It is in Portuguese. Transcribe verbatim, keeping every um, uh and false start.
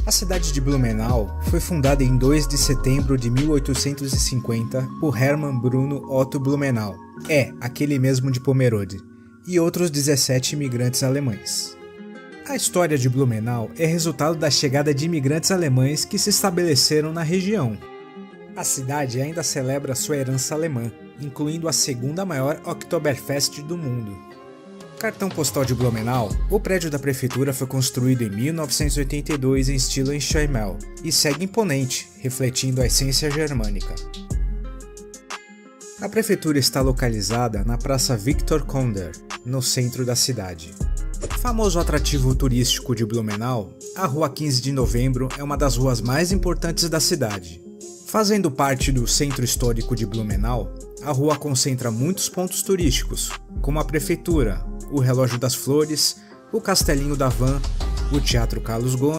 A cidade de Blumenau foi fundada em dois de setembro de mil oitocentos e cinquenta por Hermann Bruno Otto Blumenau, é, aquele mesmo de Pomerode, e outros dezessete imigrantes alemães. A história de Blumenau é resultado da chegada de imigrantes alemães que se estabeleceram na região. A cidade ainda celebra sua herança alemã, incluindo a segunda maior Oktoberfest do mundo. Cartão postal de Blumenau, o prédio da prefeitura foi construído em mil novecentos e oitenta e dois em estilo Einsteimel e segue imponente, refletindo a essência germânica. A prefeitura está localizada na Praça Victor Konder, no centro da cidade. Famoso atrativo turístico de Blumenau, a Rua quinze de Novembro é uma das ruas mais importantes da cidade. Fazendo parte do centro histórico de Blumenau, a rua concentra muitos pontos turísticos, como a prefeitura, o Relógio das Flores, o Castelinho da Van, o Teatro Carlos Gomes,